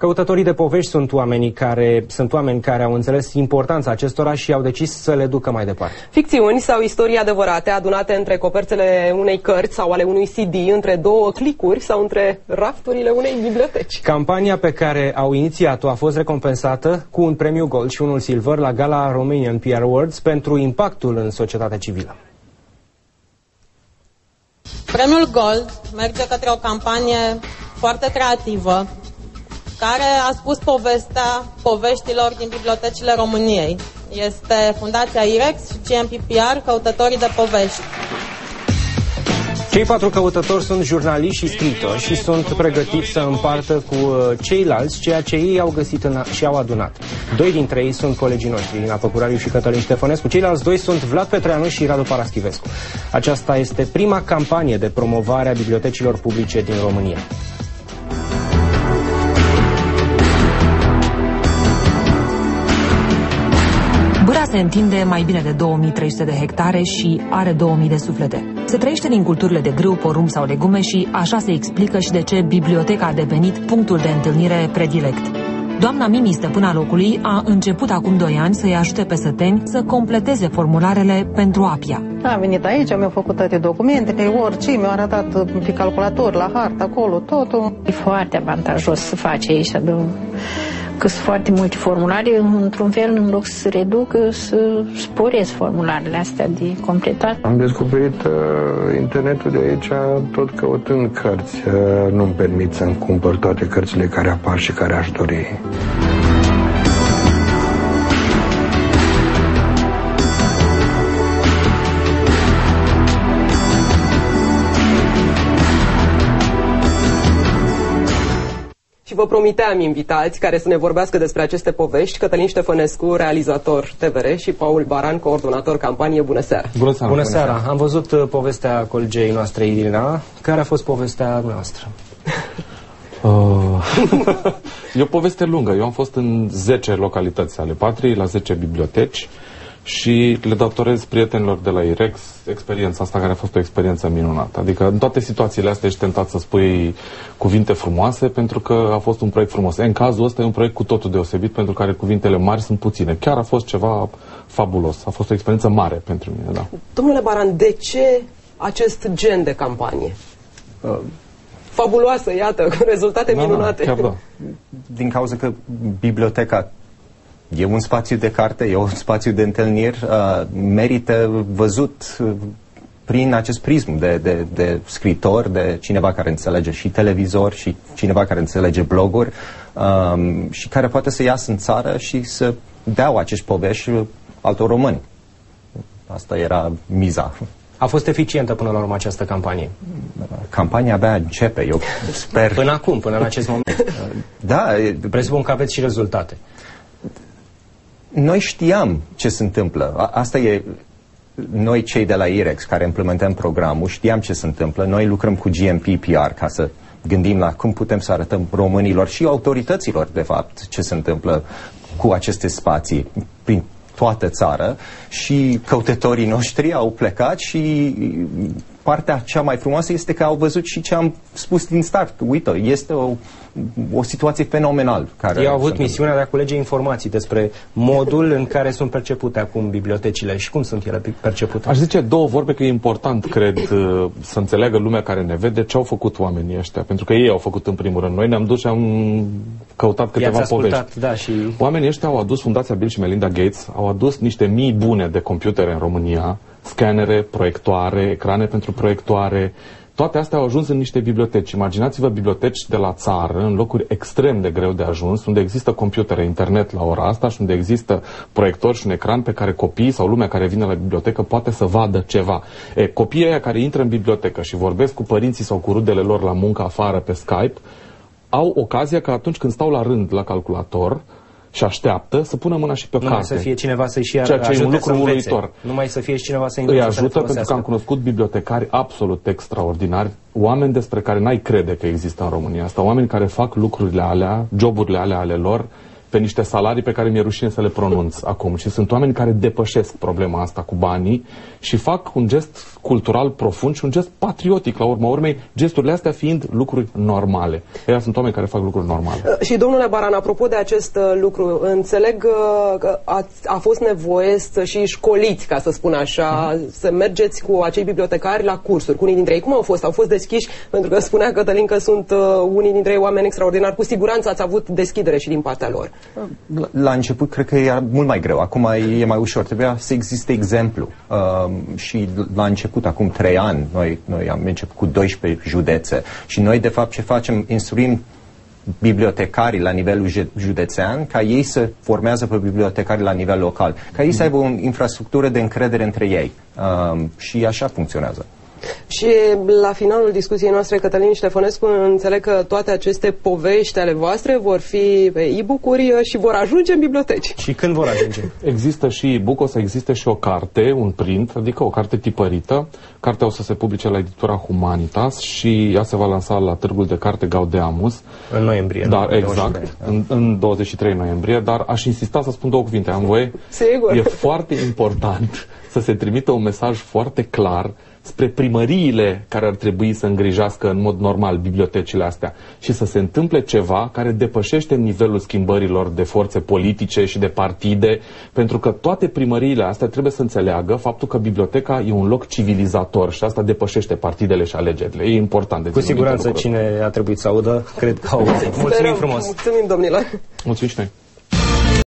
Căutătorii de povești sunt oameni care au înțeles importanța acestora și au decis să le ducă mai departe. Ficțiuni sau istorii adevărate adunate între coperțele unei cărți sau ale unui CD, între două clicuri sau între rafturile unei biblioteci. Campania pe care au inițiat-o a fost recompensată cu un premiu Gold și unul Silver la Gala Romanian PR Awards pentru impactul în societatea civilă. Premiul Gold merge către o campanie foarte creativă care a spus povestea poveștilor din bibliotecile României. Este Fundația IREX și GMPPR, Căutătorii de Povești. Cei 4 căutători sunt jurnaliști și scriitori și sunt pregătiți să împartă cu ceilalți ceea ce ei au găsit și au adunat. 2 dintre ei sunt colegii noștri, Ina Păcurariu și Cătălin Ștefănescu. Ceilalți 2 sunt Vlad Petreanu și Radu Paraschivescu. Aceasta este prima campanie de promovare a bibliotecilor publice din România. Bâra se întinde mai bine de 2300 de hectare și are 2000 de suflete. Se trăiește din culturile de grâu, porumb sau legume și așa se explică și de ce biblioteca a devenit punctul de întâlnire predilect. Doamna Mimi, stăpâna locului, a început acum 2 ani să-i ajute pe săteni să completeze formularele pentru APIA. Am venit aici, mi-au făcut toate documentele, orice, mi-au arătat pe calculator, la hartă, acolo, totul. E foarte avantajos să faci aici, că sunt foarte multe formulare, într-un fel, în loc să se reducă, să sporesc formularele astea de completat. Am descoperit internetul de aici tot căutând cărți. Nu-mi permit să-mi cumpăr toate cărțile care apar și care aș dori. Și vă promiteam invitați care să ne vorbească despre aceste povești: Cătălin Ștefănescu, realizator TVR, și Paul Baran, coordonator campanie. Bună seara! Bună seara! Bună seara! Am văzut povestea colegei noastre, Irina. Care a fost povestea noastră? E o poveste lungă. Eu am fost în 10 localități ale patriei, la 10 biblioteci, și le datorez prietenilor de la IREX experiența asta, care a fost o experiență minunată. Adică în toate situațiile astea ești tentat să spui cuvinte frumoase, pentru că a fost un proiect frumos. În cazul ăsta e un proiect cu totul deosebit, pentru care cuvintele mari sunt puține. Chiar a fost ceva fabulos. A fost o experiență mare pentru mine, da. Domnule Baran, de ce acest gen de campanie? Fabuloasă, iată, cu rezultate minunate. Chiar da. Din cauza că biblioteca e un spațiu de carte, e un spațiu de întâlniri, merită văzut prin acest prism de scriitor, de cineva care înțelege și televizor și cineva care înțelege bloguri și care poate să iasă în țară și să dea acești povești altor români. Asta era miza. A fost eficientă până la urmă această campanie? Campania abia începe, eu sper. Până acum, până în acest moment. Da. Presupun că aveți și rezultate. Noi știam ce se întâmplă. Asta e, noi cei de la IREX care implementăm programul, știam ce se întâmplă. Noi lucrăm cu GMPPR ca să gândim la cum putem să arătăm românilor și autorităților, de fapt, ce se întâmplă cu aceste spații prin toată țara, și căutătorii noștri au plecat și partea cea mai frumoasă este că au văzut și ce am spus din start. Uite, este o situație fenomenală. Ei au avut misiunea de a culege informații despre modul în care sunt percepute acum bibliotecile și cum sunt ele percepute. Aș zice 2 vorbe, că e important, cred, să înțeleagă lumea care ne vede ce au făcut oamenii ăștia. Pentru că ei au făcut în primul rând. Noi ne-am dus și am căutat câteva povești. Da, și... Oamenii ăștia au adus, Fundația Bill și Melinda Gates, au adus niște mii bune de computere în România, scanere, proiectoare, ecrane pentru proiectoare. Toate astea au ajuns în niște biblioteci. Imaginați-vă biblioteci de la țară, în locuri extrem de greu de ajuns, unde există computere, internet la ora asta și unde există proiector și un ecran pe care copiii sau lumea care vine la bibliotecă poate să vadă ceva. Copiii aia care intră în bibliotecă și vorbesc cu părinții sau cu rudele lor la muncă afară pe Skype, au ocazia că atunci când stau la rând la calculator și așteaptă să pună mâna și pe carte. Numai să fie cineva să-i și ceea ce e un lucru uluitor. Numai să fie cineva să-i îi ajută, pentru că am cunoscut bibliotecari absolut extraordinari, oameni despre care n-ai crede că există în România asta, oameni care fac lucrurile alea, joburile alea ale lor, pe niște salarii pe care mi-e rușine să le pronunț acum. Și sunt oameni care depășesc problema asta cu banii și fac un gest cultural profund și un gest patriotic, la urma urmei, gesturile astea fiind lucruri normale. Ei sunt oameni care fac lucruri normale. Și domnule Baran, apropo de acest lucru, înțeleg că a fost nevoie să și școliți, ca să spun așa, să mergeți cu acei bibliotecari la cursuri, cu unii dintre ei. Cum au fost? Au fost deschiși? Pentru că spunea Cătălin că sunt unii dintre ei oameni extraordinari. Cu siguranță ați avut deschidere și din partea lor. La început cred că era mult mai greu. Acum e mai ușor. Trebuia să existe exemplu. Și la început, acum 3 ani, noi am început cu 12 județe. Și noi, de fapt, ce facem? Instruim bibliotecarii la nivelul județean, ca ei să formează pe bibliotecarii la nivel local, ca ei să aibă o infrastructură de încredere între ei. Și așa funcționează. Și la finalul discuției noastre, Cătălin Ștefănescu, înțeleg că toate aceste povești ale voastre vor fi pe e-book-uri și vor ajunge în biblioteci. Și când vor ajunge? Există și e-book, o să existe și o carte, un print, adică o carte tipărită. Cartea o să se publice la editura Humanitas și ea se va lansa la Târgul de Carte Gaudeamus. În noiembrie. Dar, exact, în 23 noiembrie, dar aș insista să spun 2 cuvinte, am voie? Sigur. E foarte important să se trimită un mesaj foarte clar spre primăriile care ar trebui să îngrijească în mod normal bibliotecile astea și să se întâmple ceva care depășește nivelul schimbărilor de forțe politice și de partide, pentru că toate primăriile astea trebuie să înțeleagă faptul că biblioteca e un loc civilizator și asta depășește partidele și alegerile. E important de Cu siguranță cine a trebuit să audă, cred că au. Mulțumim frumos! Mulțumim, domnilor! Mulțumim și noi!